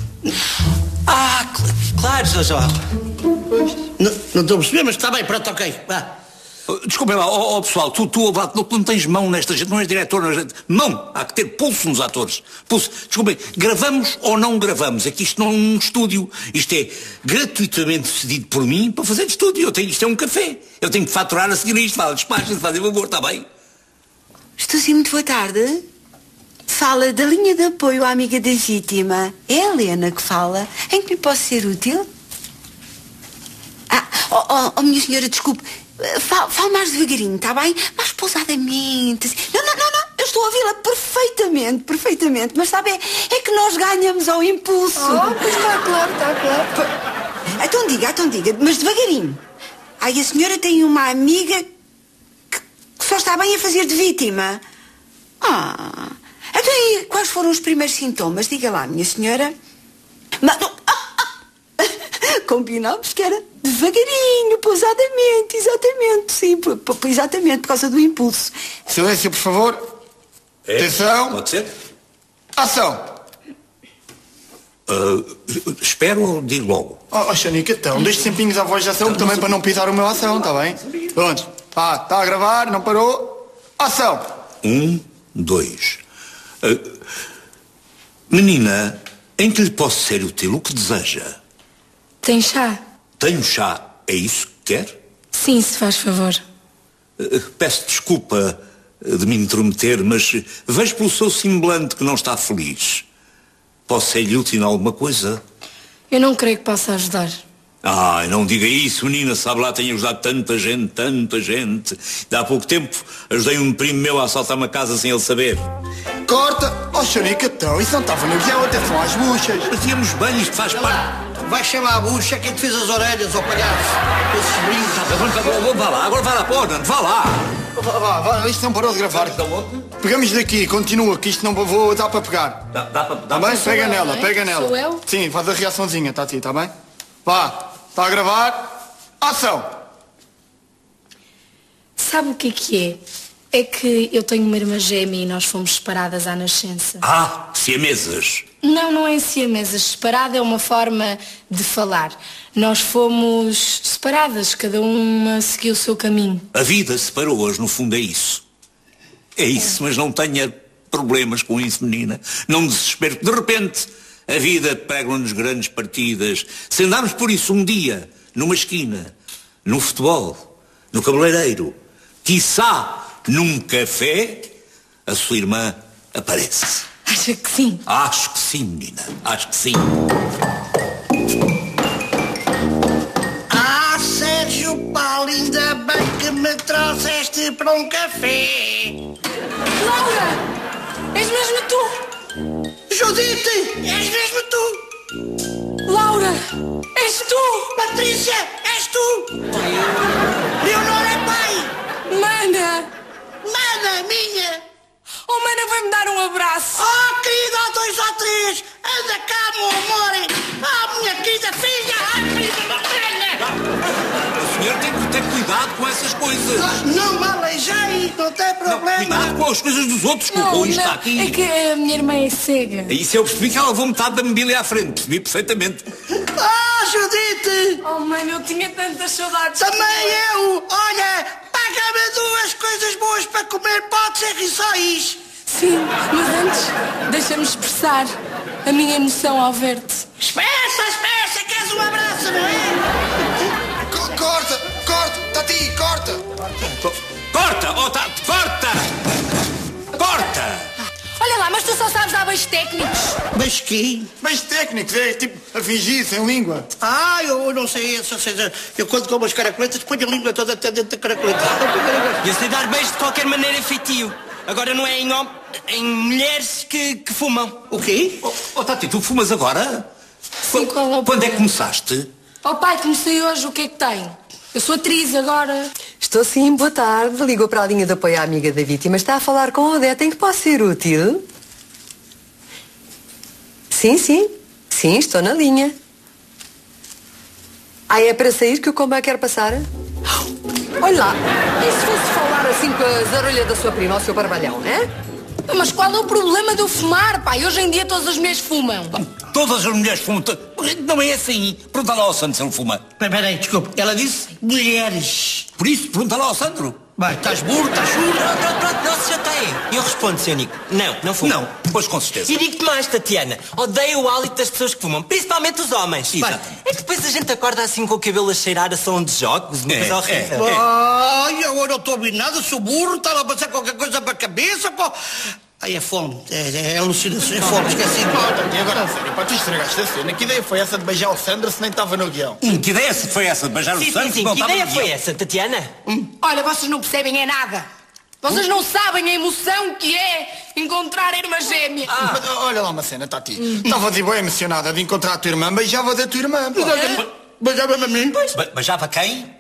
[SPEAKER 5] Claro, Jojo.
[SPEAKER 3] Não estou a perceber, mas está bem, pronto, ok. Vá.
[SPEAKER 1] Desculpem lá, pessoal, tu não tens mão nesta gente, não és diretor, não és... Mão! Há que ter pulso nos atores. Pulso. Desculpem, gravamos ou não gravamos? É que isto não é um estúdio. Isto é gratuitamente cedido por mim para fazer de estúdio. Isto é um café. Eu tenho que faturar a seguir isto. Despachem-se, fazem favor, está bem?
[SPEAKER 4] Estou sim, muito boa tarde. Fala da linha de apoio à amiga da vítima. É a Helena que fala. Em que lhe posso ser útil? Minha senhora, desculpe. Fala mais devagarinho, está bem? Mais pausadamente. Não. Eu estou a ouvi-la perfeitamente. Mas sabe, é que nós ganhamos ao impulso.
[SPEAKER 2] Pois está claro.
[SPEAKER 4] Então diga, mas devagarinho. A senhora tem uma amiga que só está bem a fazer de vítima. Então e quais foram os primeiros sintomas? Diga lá, minha senhora. Combinámos que era devagarinho, pausadamente, exatamente, sim, exatamente, por causa do impulso.
[SPEAKER 6] Silêncio, por favor. Atenção.
[SPEAKER 1] Pode ser?
[SPEAKER 6] Ação.
[SPEAKER 1] Espero ou digo logo?
[SPEAKER 6] Xanica, então, deixe tempinhos à voz de ação também para não pisar o meu ação, está bem? Pronto. Está a gravar, não parou. Ação.
[SPEAKER 1] 1, 2. Menina, em que lhe posso ser útil? O que deseja?
[SPEAKER 7] Tem chá?
[SPEAKER 1] Tenho chá. É isso que quer?
[SPEAKER 7] Sim, se faz favor.
[SPEAKER 1] Peço desculpa de me intrometer, mas vejo pelo seu semblante que não está feliz. Posso ser-lhe útil em alguma coisa?
[SPEAKER 7] Eu não creio que possa ajudar.
[SPEAKER 1] Ai, não diga isso, menina, sabe lá, tenho ajudado tanta gente, tanta gente. Há pouco tempo ajudei um primo meu a assaltar uma casa sem ele saber.
[SPEAKER 6] Corta! Oh, Xanique, então, isso não estava no guião, até são às buchas.
[SPEAKER 1] Fazíamos bem, isto faz parte.
[SPEAKER 3] Vai chamar a bucha, quem te fez as orelhas, ó palhaço. Esses brincos.
[SPEAKER 1] Vá lá, agora vá lá, pô, Nando, vá lá.
[SPEAKER 6] Vá, isto não parou de gravar. Pegamos daqui, continua, que isto não vou dar para pegar.
[SPEAKER 1] Dá
[SPEAKER 6] Tá bem? Pega nela, pega nela.
[SPEAKER 7] Sou eu?
[SPEAKER 6] Sim, faz a reaçãozinha, Tati, tá bem? Vá, está a gravar. Ação!
[SPEAKER 7] Sabe o que é? É que eu tenho uma irmã gêmea e nós fomos separadas à nascença.
[SPEAKER 1] Ah, siamesas.
[SPEAKER 7] Não, não é siamesas. Separada é uma forma de falar. Nós fomos separadas, cada uma seguiu o seu caminho.
[SPEAKER 1] A vida separou hoje, no fundo é isso. É isso, mas não tenha problemas com isso, menina. Não desespero, de repente a vida pega-nos grandes partidas. Se andarmos por isso um dia, numa esquina, no futebol, no cabeleireiro, quiçá num café, a sua irmã aparece.
[SPEAKER 7] Acha que sim?
[SPEAKER 1] Acho que sim, menina. Acho que sim.
[SPEAKER 3] Ah, Sérgio Paulo, ainda bem que me trouxeste para um café.
[SPEAKER 7] Laura! És mesmo tu?
[SPEAKER 3] Judite, és mesmo tu.
[SPEAKER 7] Laura! És tu!
[SPEAKER 3] Patrícia, és tu. Leonor é pai.
[SPEAKER 7] Mana!
[SPEAKER 3] Mana, minha.
[SPEAKER 7] Oh, Mana, vai-me dar um abraço.
[SPEAKER 3] Oh, querida, há 2 ou 3. Anda cá, meu amor. Ah, minha querida filha. Ai, filha da filha.
[SPEAKER 1] O senhor tem que ter cuidado com essas coisas.
[SPEAKER 3] Não me aleijei, não tem problema.
[SPEAKER 1] Cuidado com as coisas dos outros, que o Rui está aqui.
[SPEAKER 7] É que a minha irmã é cega.
[SPEAKER 1] Isso eu percebi que ela levou metade da mobília à frente. Percebi perfeitamente.
[SPEAKER 3] Ah, Judite.
[SPEAKER 7] Oh, mãe, eu tinha tantas saudades.
[SPEAKER 3] Também eu. Olha, paga-me 2 coisas boas para comer. Pode ser rissóis.
[SPEAKER 7] Sim, mas antes, deixa-me expressar a minha emoção ao ver-te.
[SPEAKER 3] Espessa, queres um abraço, não é?
[SPEAKER 6] Corta! Tati, corta!
[SPEAKER 1] Corta! Oh, corta! Corta!
[SPEAKER 7] Olha lá, mas tu só sabes dar beijos técnicos.
[SPEAKER 3] Mas que?
[SPEAKER 6] Mas técnicos, é tipo a fingir, sem língua.
[SPEAKER 3] Ah, eu não sei isso. Ou seja, eu quando como as caracoletas ponho a língua toda até dentro da caracoleta.
[SPEAKER 5] Eu sei dar beijos de qualquer maneira feitio. Agora não é em mulheres que fumam.
[SPEAKER 3] O quê?
[SPEAKER 1] Oh, Tati, tu fumas agora?
[SPEAKER 7] Sim, qual é o
[SPEAKER 1] Quando é
[SPEAKER 7] problema?
[SPEAKER 1] que começaste?
[SPEAKER 7] Oh pai, comecei hoje, o que é que tem? Eu sou atriz agora.
[SPEAKER 2] Estou sim, boa tarde. Ligou para a linha de apoio à amiga da vítima. Está a falar com a Odete, em que posso ser útil? Sim, estou na linha. Ah, é para sair que o comboio quer passar? Olha lá, e se fosse falar assim com a zarolha da sua prima, ao seu barbalhão, né?
[SPEAKER 7] Mas qual é o problema de eu fumar, pai? Hoje em dia todas as mulheres fumam.
[SPEAKER 1] Todas as mulheres fumam. Não é assim. Pergunta lá ao Sandro se ele fuma.
[SPEAKER 3] Espera aí, desculpe. Ela disse mulheres.
[SPEAKER 1] Por isso, pergunta lá ao Sandro.
[SPEAKER 3] Vai, estás burro, estás surdo.
[SPEAKER 5] Pronto, já está aí. Eu respondo, Sr. Nico. Não fumo.
[SPEAKER 1] Não, pois com certeza.
[SPEAKER 5] E digo-te mais, Tatiana. Odeio o hálito das pessoas que fumam, principalmente os homens.
[SPEAKER 1] Exatamente.
[SPEAKER 5] É que depois a gente acorda assim com o cabelo a cheirar a som de jogos, uma coisa horrível.
[SPEAKER 3] Ai, agora não estou a ouvir nada, sou burro, estava a passar qualquer coisa para a cabeça, pô. Ai, é fome, é alucinação, é fome, esqueci.
[SPEAKER 6] E agora, a sério, pá, tu estragaste a cena. Que ideia foi essa de beijar o Sandro se nem estava no guião?
[SPEAKER 1] Que ideia foi essa de beijar o Sandro?
[SPEAKER 5] Sim, que ideia foi essa, Tatiana?
[SPEAKER 7] Olha, vocês não percebem é nada. Vocês não sabem a emoção que é encontrar a irmã gêmea.
[SPEAKER 6] Mas, olha lá uma cena, Tati. Estava de boa emocionada de encontrar a tua irmã, beijava da tua irmã. Pô.
[SPEAKER 3] Beijava-me a mim?
[SPEAKER 1] Beijava quem?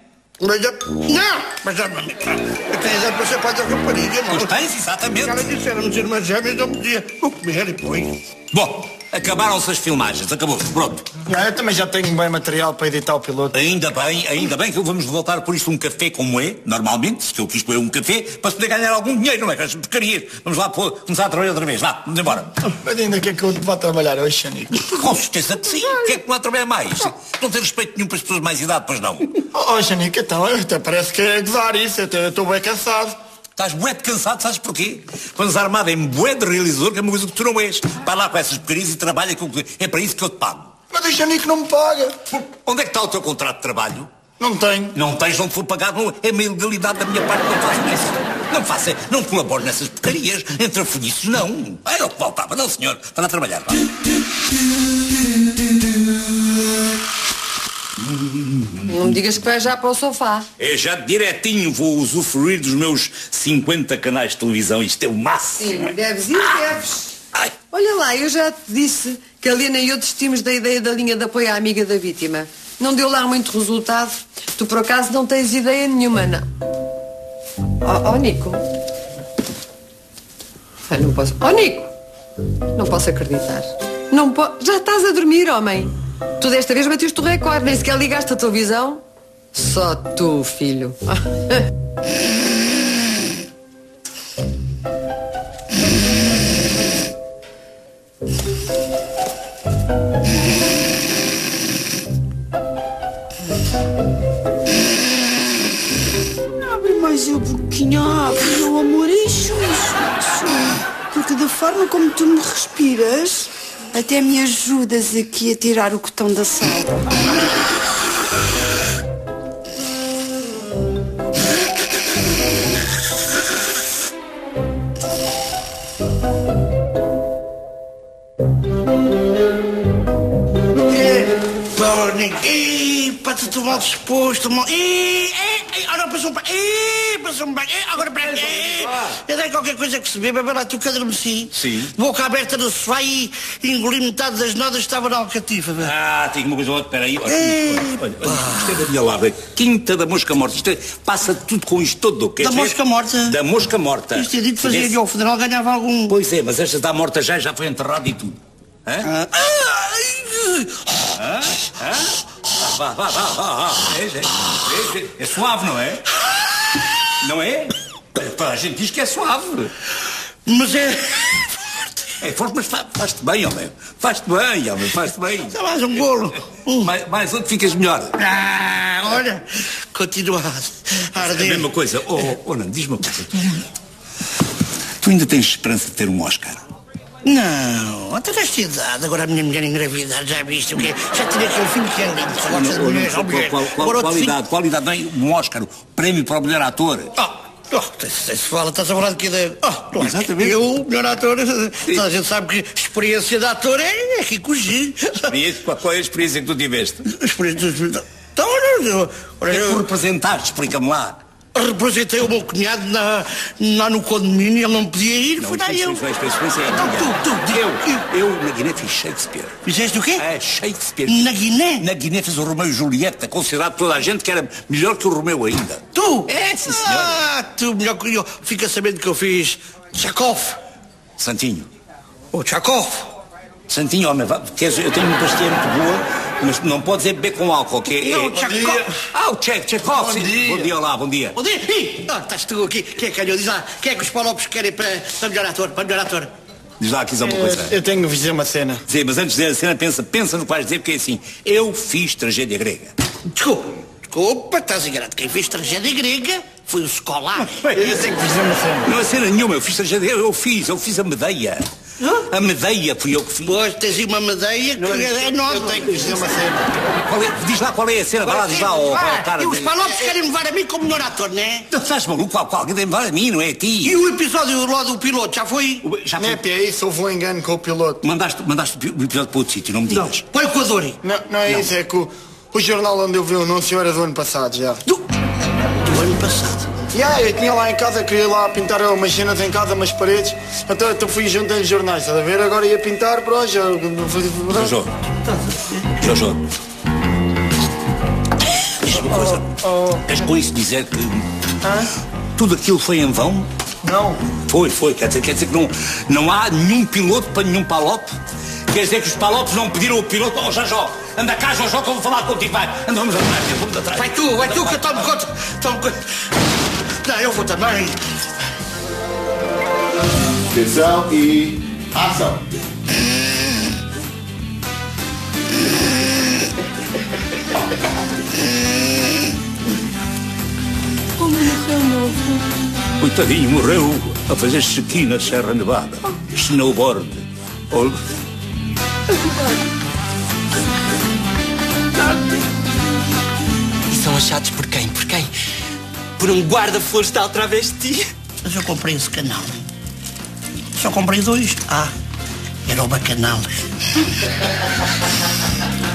[SPEAKER 3] Não, beijava-me a mim. Eu tenho idade para ser pai da rapariga, não.
[SPEAKER 1] Pois tens, exatamente.
[SPEAKER 3] Ela disse, éramos irmãs gêmeas, eu podia comer e depois.
[SPEAKER 1] Bom, acabaram-se as filmagens, acabou-se, pronto.
[SPEAKER 6] Eu também já tenho bem material para editar o piloto.
[SPEAKER 1] Ainda bem que vamos voltar por isto um café como é, normalmente, que eu quis pôr um café, para se poder ganhar algum dinheiro, não é? Com as porcarias. Vamos lá começar a trabalhar outra vez, vá, vamos embora.
[SPEAKER 6] Mas ainda que é que eu vou trabalhar hoje, Xanico?
[SPEAKER 1] Com certeza que sim, o que é que não há de trabalhar mais? Não tem respeito nenhum para as pessoas de mais idade, pois não?
[SPEAKER 6] Oh, Xanico, então, até parece que é gozar isso, eu estou bem cansado.
[SPEAKER 1] Estás bué de cansado, sabes porquê? Quando armado em bué de realizador, que é uma coisa que tu não és. Vai lá com essas porcarias e trabalha com... É para isso que eu te pago.
[SPEAKER 6] Mas o Xanico não me paga.
[SPEAKER 1] Onde é que está o teu contrato de trabalho?
[SPEAKER 6] Não tenho.
[SPEAKER 1] Não tens, não te for pagado, não, é uma ilegalidade da minha parte, não faço isso. Não colaboro nessas porcarias, entre afunhiços, não. Era o que faltava, não senhor, para lá trabalhar, vá.
[SPEAKER 2] Não me digas que vais já para o sofá.
[SPEAKER 1] É já direitinho, vou usufruir dos meus 50 canais de televisão. Isto é o máximo.
[SPEAKER 2] Sim, deves ir, deves. Olha lá, eu já te disse que a Helena e eu desistimos da ideia da linha de apoio à amiga da vítima. Não deu lá muito resultado. Tu, por acaso, não tens ideia nenhuma, não? Oh, Nico. Ai, não posso... Oh, Nico. Não posso acreditar. Não po... Já estás a dormir, homem. Tu desta vez bateste o recorde, nem sequer ligaste a televisão. Só tu, filho.
[SPEAKER 4] Abre mais a boquinha, abre, meu amor, isso. Porque da forma como tu me respiras, até me ajudas aqui a tirar o cotão da sala.
[SPEAKER 3] Pá, estou mal disposto, mal... Agora passou-me bem, agora para eu dei qualquer coisa que se beba, vai lá, tu que adormeci.
[SPEAKER 1] Sim.
[SPEAKER 3] Boca aberta no sofá e engoli metade das nodas que estava na alcatifa.
[SPEAKER 1] Tinha uma coisa outra, espera aí. Olha, isto é da minha lava. Quinta da mosca morta. Isto passa tudo com isto todo.
[SPEAKER 3] Da mosca morta?
[SPEAKER 1] Da mosca morta.
[SPEAKER 3] Isto é dito fazer-lhe ao funeral, ganhava algum...
[SPEAKER 1] Pois é, mas esta está morta já foi enterrada e tudo. Vá. É suave, não é? Não é? A gente diz que é suave.
[SPEAKER 3] Mas é...
[SPEAKER 1] É forte, mas faz-te bem, homem. Faz-te bem.
[SPEAKER 3] Dá mais um golo.
[SPEAKER 1] Mais outro, ficas melhor.
[SPEAKER 3] Olha, continua a arder.
[SPEAKER 1] É a mesma coisa. Não, diz-me uma coisa. Tu ainda tens esperança de ter um Oscar?
[SPEAKER 3] Não, até nesta idade, agora a minha mulher engravidar, já viste o quê? Já tirei aquele filme que é lindo, só gosta de mulheres.
[SPEAKER 1] Qualidade, não é um Oscar, o prémio para o melhor ator.
[SPEAKER 3] Se fala, estás a falar de que ideia?
[SPEAKER 1] Exatamente.
[SPEAKER 3] Eu, melhor ator, a gente sabe que experiência de ator é aqui com o G.
[SPEAKER 1] Qual é a experiência que tu tiveste?
[SPEAKER 3] Então,
[SPEAKER 1] Tu representaste, explica-me lá.
[SPEAKER 3] Representei o meu cunhado lá no condomínio, ele não podia ir, fui lá eu.
[SPEAKER 1] Eu na Guiné fiz Shakespeare.
[SPEAKER 3] Fizeste o quê?
[SPEAKER 1] Shakespeare.
[SPEAKER 3] Na Guiné?
[SPEAKER 1] Na Guiné fiz o Romeu e Julieta, considerado toda a gente que era melhor que o Romeu ainda.
[SPEAKER 3] Tu?
[SPEAKER 1] É, sim, senhora.
[SPEAKER 3] Tu melhor que eu. Fica sabendo que eu fiz Tchakov.
[SPEAKER 1] Santinho.
[SPEAKER 3] O Tchakov.
[SPEAKER 1] Santinho, homem, eu tenho uma pastilha muito boa, mas não pode dizer beber com álcool, que é...
[SPEAKER 3] Não, Tchakov.
[SPEAKER 1] O Tchakov. Bom dia, olá, bom dia.
[SPEAKER 3] Bom dia. Estás tu aqui. Quem é que calhou? Diz lá, quem é que os Palopes querem para melhor ator?
[SPEAKER 1] Diz lá aqui só uma coisa.
[SPEAKER 6] Eu tenho que dizer uma cena.
[SPEAKER 1] Dizer, mas antes de dizer a cena, pensa no que vais dizer, porque é assim, eu fiz tragédia grega.
[SPEAKER 3] Desculpa, estás enganado. Quem fez tragédia grega foi o Scolar.
[SPEAKER 6] Eu tenho que dizer uma cena.
[SPEAKER 1] Não é cena nenhuma, eu fiz tragédia, eu fiz a Medeia. A Medeia fui eu que fiz.
[SPEAKER 3] Pois, tens aí uma Medeia que é nossa.
[SPEAKER 6] Eu tenho que dizer uma cena.
[SPEAKER 1] Diz lá qual é a cena, vai lá, diz lá, cara.
[SPEAKER 3] E os Palopes querem levar a mim como melhor ator, não é?
[SPEAKER 1] Tu estás maluco, alguém tem levar a mim, não é a ti.
[SPEAKER 3] E o episódio lá do piloto, já foi?
[SPEAKER 1] Já
[SPEAKER 6] Não
[SPEAKER 1] foi.
[SPEAKER 6] é isso, houve um engano com o piloto.
[SPEAKER 1] Mandaste o episódio para outro sítio, não me digas.
[SPEAKER 3] Põe com a Dori.
[SPEAKER 6] Não é isso, é que o jornal onde eu vi o anúncio era do ano passado já.
[SPEAKER 3] Do ano passado?
[SPEAKER 6] Eu tinha lá em casa, queria lá pintar umas cenas em casa, umas paredes. Então fui juntando jornais, estás a ver? Agora ia pintar para hoje.
[SPEAKER 1] Jojo. Diz-me uma coisa. Queres com isso dizer que tudo aquilo foi em vão?
[SPEAKER 6] Não.
[SPEAKER 1] Foi. Quer dizer que não há nenhum piloto para nenhum Palope? Quer dizer que os Palopes não pediram o piloto ao Jojo? Anda cá, Jojo, que eu vou falar contigo, vai. Vamos atrás.
[SPEAKER 3] Vai tu, que eu tomo conta. Não, eu vou também.
[SPEAKER 6] Atenção e ação.
[SPEAKER 4] Como morreu novo?
[SPEAKER 1] Coitadinho, morreu a fazer esqui na Serra Nevada. Snowboard.
[SPEAKER 5] E são achados por quem? Por um guarda-florestal travesti.
[SPEAKER 3] Mas eu comprei esse canal. Só comprei 2. Era o Bacanal.